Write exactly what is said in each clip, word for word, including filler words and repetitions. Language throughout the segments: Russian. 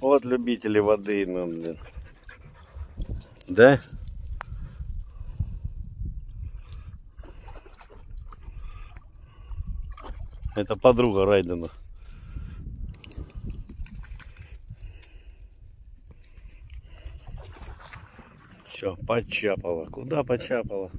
Вот любители воды, ну, блин. Да? Это подруга Райдена. Все, почапала. Куда почапала?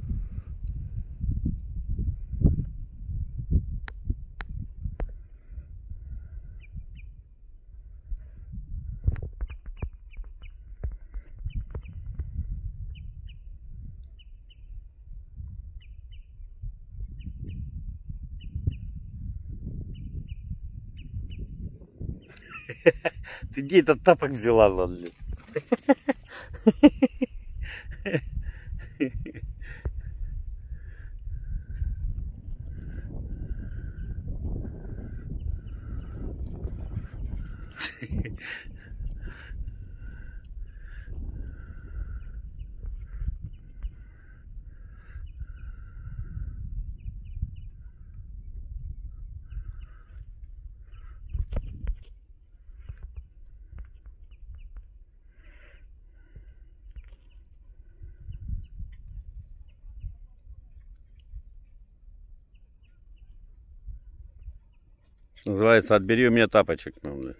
Ты где этот тапок взяла, ладно? Называется, отбери у меня тапочек.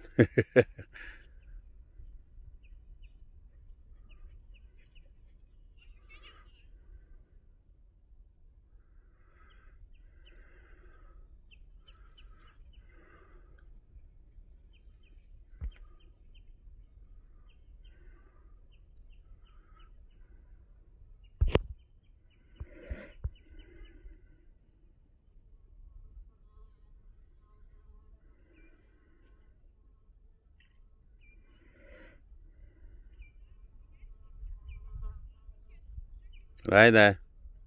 Райда.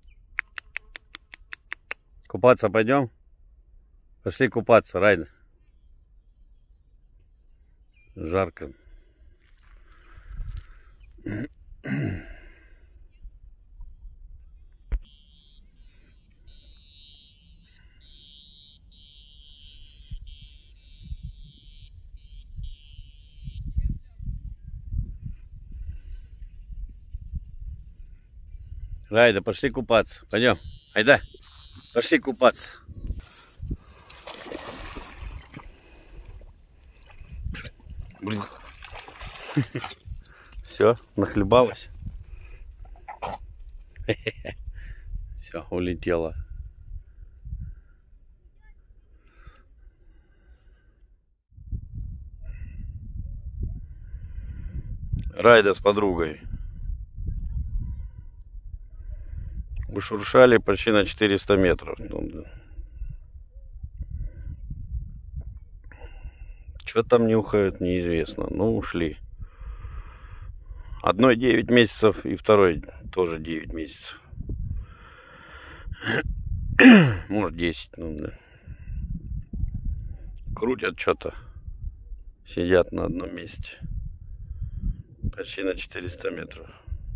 Купаться пойдем? Пошли купаться, Райда. Жарко. Райда, пошли купаться. Пойдем. Айда. Пошли купаться. Блин. Все, нахлебалась. Все, улетела. Райда с подругой. Ушуршали почти на четыреста метров. Что там нюхают, неизвестно. Ну, ушли. Одной девять месяцев и второй тоже девять месяцев. Может десять. Ну, да. Крутят что-то. Сидят на одном месте. Почти на четыреста метров.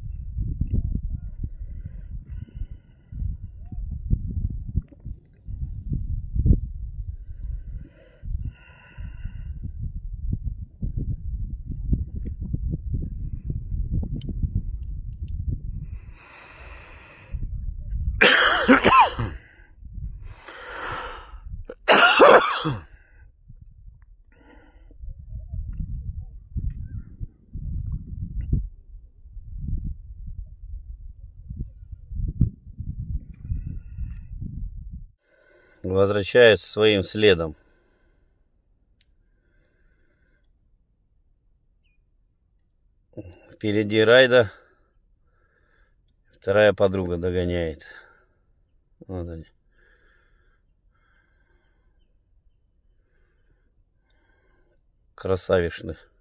Возвращается своим следом. Впереди Райда. Вторая подруга догоняет. Вот они. Красавишны.